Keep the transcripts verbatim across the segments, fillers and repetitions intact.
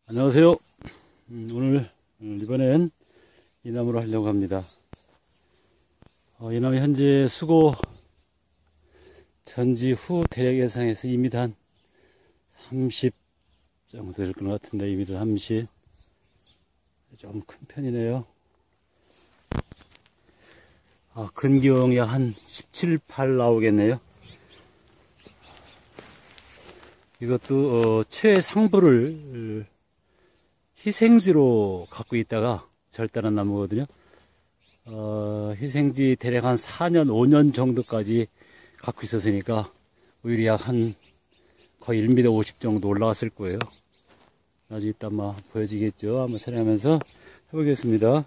안녕하세요. 음, 오늘 음, 이번엔 이 나무를 하려고 합니다. 어, 이 나무 현재 수고 전지 후 대략 예상해서 이 미터 한 삼십 정도 될 것 같은데, 이 미터 삼십. 좀 큰 편이네요. 아, 근경이 한 십칠, 팔 나오겠네요. 이것도 어, 최상부를 희생지로 갖고 있다가 절단한 나무거든요. 어, 희생지 대략 한 사 년, 오 년 정도까지 갖고 있었으니까 오히려 약 한 거의 일 미터 오십 정도 올라갔을 거예요. 나중에 이따 아마 보여지겠죠. 한번 촬영하면서 해보겠습니다.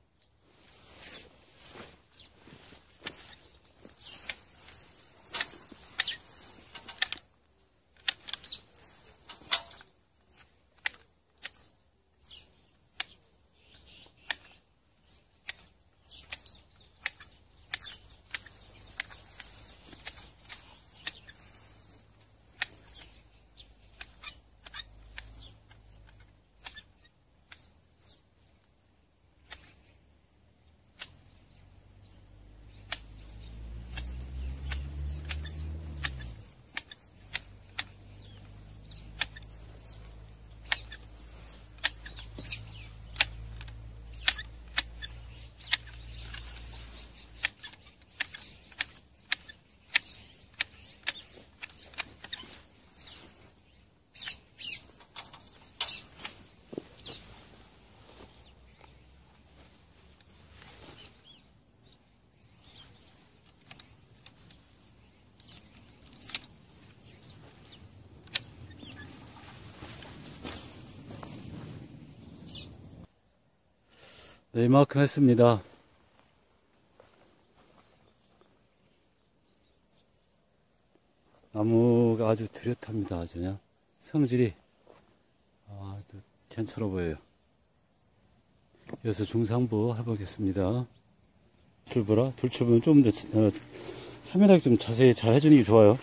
네, 이만큼 했습니다. 나무가 아주 뚜렷합니다. 아주 그냥 성질이 아주 괜찮아 보여요. 이어서 중상부 해보겠습니다. 출보라, 돌출보는 좀 더 어, 차면하게 좀 자세히 잘 해주는 게 좋아요.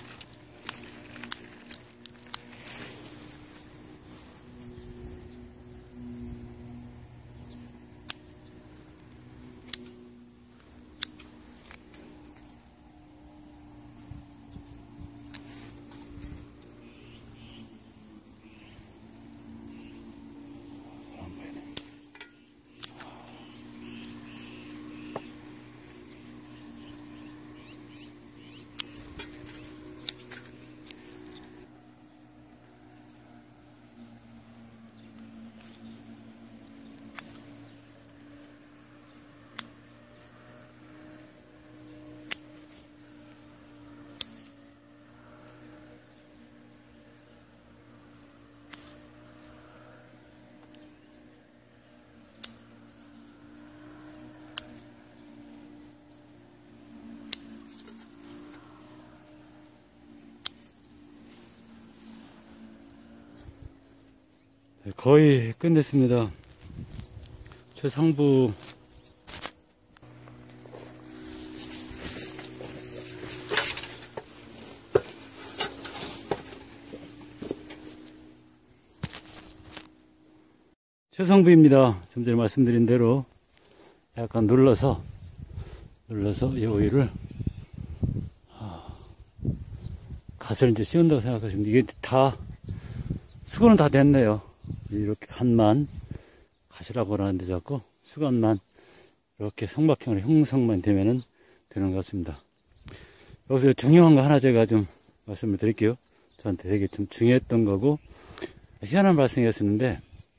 네, 거의 끝냈습니다. 최상부 최상부입니다. 좀 전에 말씀드린 대로 약간 눌러서 눌러서 이 오일을 갓을 이제 씌운다고 생각하시면 이게 다 수건은 다 됐네요. 이렇게 간만 갓이라고 하는데 자꾸 수건만 이렇게 성박형으로 형성만 되면은 되는 것 같습니다. 여기서 중요한 거 하나 제가 좀 말씀을 드릴게요. 저한테 되게 좀 중요했던 거고 희한한 발생이었었는데,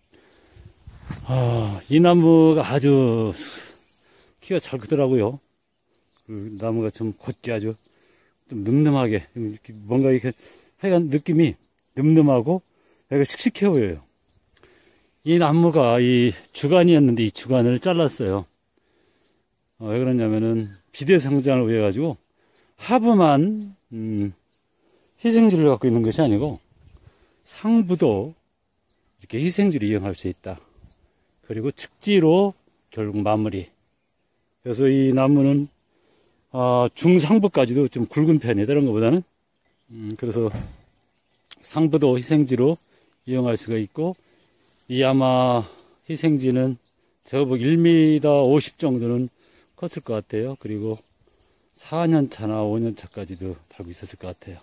아, 이 나무가 아주 키가 잘 크더라고요. 그 나무가 좀 곧게 아주 좀 늠름하게, 뭔가 이렇게 하여간 느낌이 늠름하고 여기가 씩씩해 보여요. 이 나무가 이 주간이었는데 이 주간을 잘랐어요. 어, 왜 그러냐면은 비대 성장을 위해 가지고 하부만 음, 희생지를 갖고 있는 것이 아니고 상부도 이렇게 희생지를 이용할 수 있다. 그리고 측지로 결국 마무리. 그래서 이 나무는 아, 중상부까지도 좀 굵은 편이다, 이런 것보다는. 음, 그래서 상부도 희생지로 이용할 수가 있고, 이 아마 희생지는 저보고 일 미터 오십 정도는 컸을 것 같아요. 그리고 사 년 차나 오 년 차까지도 달고 있었을 것 같아요.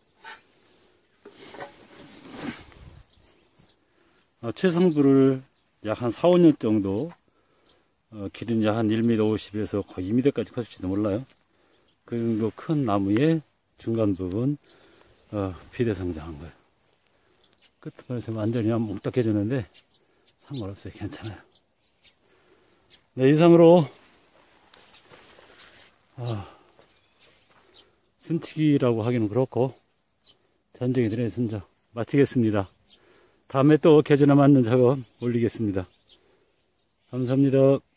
어, 최상부를 약 한 사, 오 년 정도, 어, 길은 약 한 일 미터 오십에서 거의 이 미터까지 컸을지도 몰라요. 그 정도 큰 나무의 중간 부분, 어, 비대 성장한 거예요. 끝부분에서 완전히 몽딱해졌는데 상관없어요. 괜찮아요. 네, 이상으로 아, 순치기라고 하기는 그렇고 전쟁이 들어의 순정 마치겠습니다. 다음에 또 계절에 맞는 작업 올리겠습니다. 감사합니다.